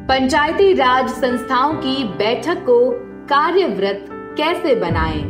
पंचायती राज संस्थाओं की बैठक को कार्यव्रत कैसे बनाएं?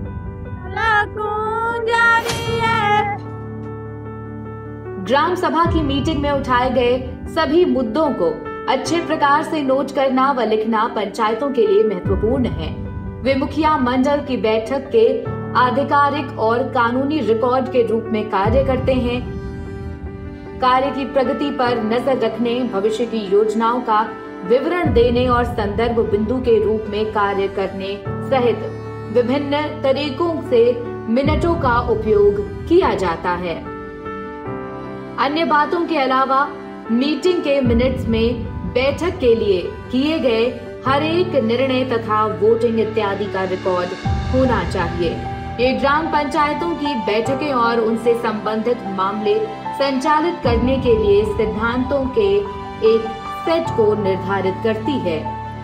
ग्राम सभा की मीटिंग में उठाए गए सभी मुद्दों को अच्छे प्रकार से नोट करना व लिखना पंचायतों के लिए महत्वपूर्ण है। वे मुखिया मंडल की बैठक के आधिकारिक और कानूनी रिकॉर्ड के रूप में कार्य करते हैं। कार्य की प्रगति पर नजर रखने, भविष्य की योजनाओं का विवरण देने और संदर्भ बिंदु के रूप में कार्य करने सहित विभिन्न तरीकों से मिनटों का उपयोग किया जाता है। अन्य बातों के अलावा मीटिंग के मिनट्स में बैठक के लिए किए गए हर एक निर्णय तथा वोटिंग इत्यादि का रिकॉर्ड होना चाहिए। ये ग्राम पंचायतों की बैठकें और उनसे संबंधित मामले संचालित करने के लिए सिद्धांतों के एक सेट को निर्धारित करती है।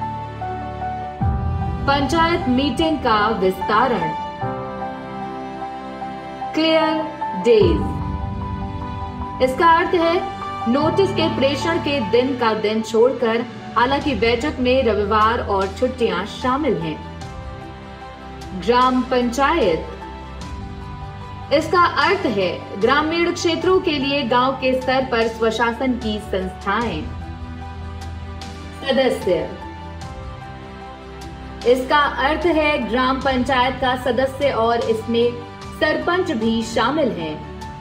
पंचायत मीटिंग का विस्तारण। Clear days. इसका अर्थ है नोटिस के प्रेषण के दिन का दिन छोड़कर, हालांकि बैठक में रविवार और छुट्टियां शामिल हैं। ग्राम पंचायत। इसका अर्थ है ग्रामीण क्षेत्रों के लिए गांव के स्तर पर स्वशासन की संस्थाएं। सदस्य। इसका अर्थ है ग्राम पंचायत का सदस्य और इसमें सरपंच भी शामिल हैं।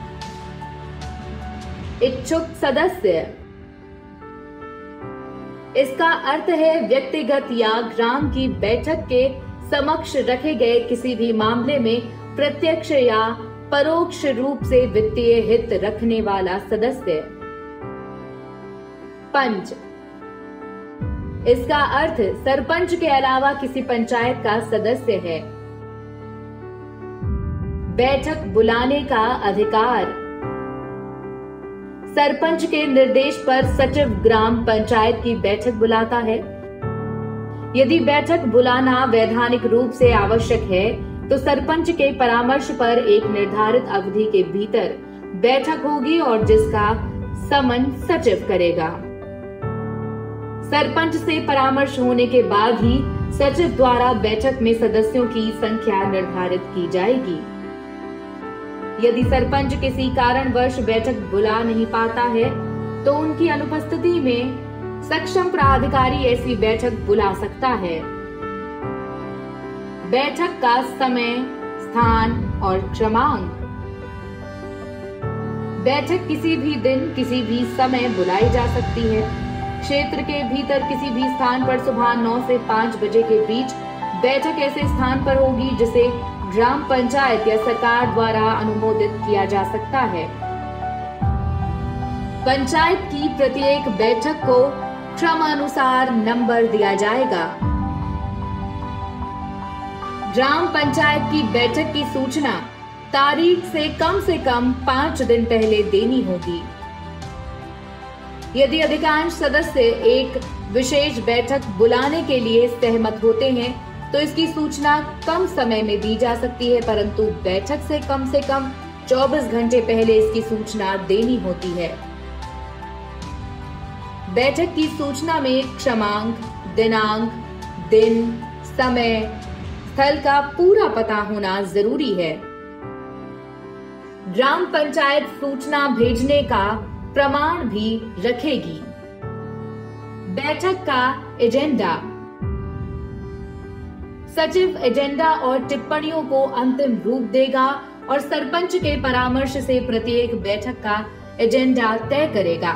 इच्छुक सदस्य। इसका अर्थ है व्यक्तिगत या ग्राम की बैठक के समक्ष रखे गए किसी भी मामले में प्रत्यक्ष या परोक्ष रूप से वित्तीय हित रखने वाला सदस्य। पंच। इसका अर्थ सरपंच के अलावा किसी पंचायत का सदस्य है। बैठक बुलाने का अधिकार। सरपंच के निर्देश पर सचिव ग्राम पंचायत की बैठक बुलाता है। यदि बैठक बुलाना वैधानिक रूप से आवश्यक है तो सरपंच के परामर्श पर एक निर्धारित अवधि के भीतर बैठक होगी और जिसका समन सचिव करेगा। सरपंच से परामर्श होने के बाद ही सचिव द्वारा बैठक में सदस्यों की संख्या निर्धारित की जाएगी। यदि सरपंच किसी कारणवश बैठक बुला नहीं पाता है तो उनकी अनुपस्थिति में सक्षम प्राधिकारी ऐसी बैठक बुला सकता है। बैठक का समय, स्थान और क्रमांक। बैठक किसी भी दिन, किसी भी समय बुलाई जा सकती है। क्षेत्र के भीतर किसी भी स्थान पर सुबह 9 से 5 बजे के बीच बैठक ऐसे स्थान पर होगी जिसे ग्राम पंचायत या सरकार द्वारा अनुमोदित किया जा सकता है। पंचायत की प्रत्येक बैठक को क्रमानुसार नंबर दिया जाएगा। ग्राम पंचायत की बैठक की सूचना तारीख से कम 5 दिन पहले देनी होगी। यदि अधिकांश सदस्य एक विशेष बैठक बुलाने के लिए सहमत होते हैं तो इसकी सूचना कम समय में दी जा सकती है, परंतु बैठक से कम 24 घंटे पहले इसकी सूचना देनी होती है। बैठक की सूचना में क्रमांक, दिनांक, दिन, समय, स्थल का पूरा पता होना जरूरी है। ग्राम पंचायत सूचना भेजने का प्रमाण भी रखेगी। बैठक का एजेंडा। सचिव एजेंडा और टिप्पणियों को अंतिम रूप देगा और सरपंच के परामर्श से प्रत्येक बैठक का एजेंडा तय करेगा।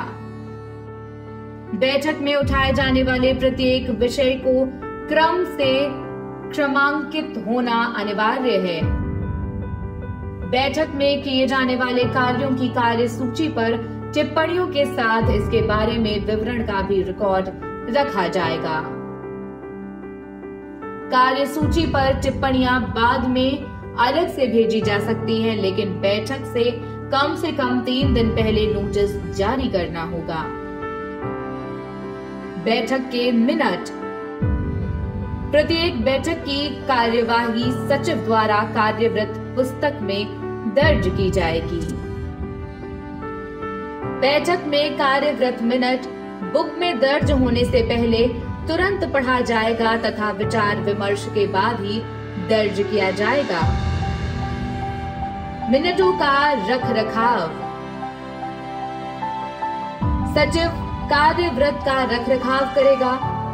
बैठक में उठाए जाने वाले प्रत्येक विषय को क्रम से क्रमांकित होना अनिवार्य है। बैठक में किए जाने वाले कार्यों की कार्यसूची पर टिप्पणियों के साथ इसके बारे में विवरण का भी रिकॉर्ड रखा जाएगा। कार्यसूची पर टिप्पणियां बाद में अलग से भेजी जा सकती हैं, लेकिन बैठक से कम 3 दिन पहले नोटिस जारी करना होगा। बैठक के मिनट। प्रत्येक बैठक की कार्यवाही सचिव द्वारा कार्यवृत पुस्तक में दर्ज की जाएगी। बैठक में कार्यवृत मिनट बुक में दर्ज होने से पहले तुरंत पढ़ा जाएगा तथा विचार विमर्श के बाद ही दर्ज किया जाएगा। मिनटों का रख रखाव। सचिव कार्यव्रत का रख रखाव करेगा।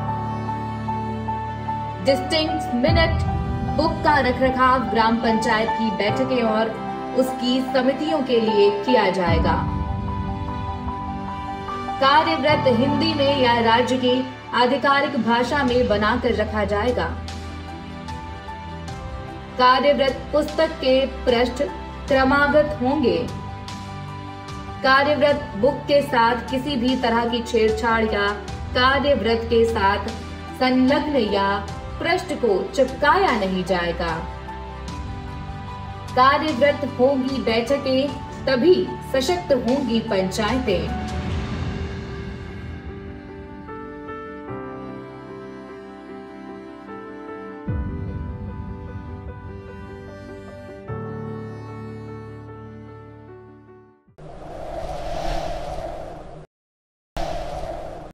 डिस्टिंक्ट मिनट बुक का रख रखाव ग्राम पंचायत की बैठकें और उसकी समितियों के लिए किया जाएगा। कार्यव्रत हिंदी में या राज्य की आधिकारिक भाषा में बनाकर रखा जाएगा। कार्यव्रत पुस्तक के पृष्ठ क्रमागत होंगे। कार्यव्रत बुक के साथ किसी भी तरह की छेड़छाड़ या कार्यव्रत के साथ संलग्न या पृष्ठ को चिपकाया नहीं जाएगा। कार्यव्रत होंगी बैठकें तभी सशक्त होंगी पंचायतें।